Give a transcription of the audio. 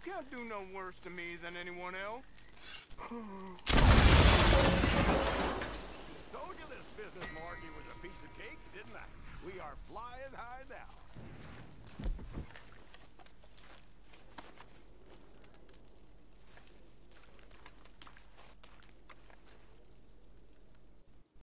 can't do no worse to me than anyone else. Told you this business, Marky, was a piece of cake, didn't I? We are flying high now.